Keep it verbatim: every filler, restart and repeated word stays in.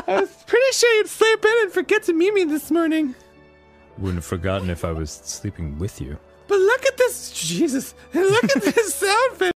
I was pretty sure you'd sleep in and forget to meet me this morning. Wouldn't have forgotten if I was sleeping with you. But look at this, Jesus, look at this outfit.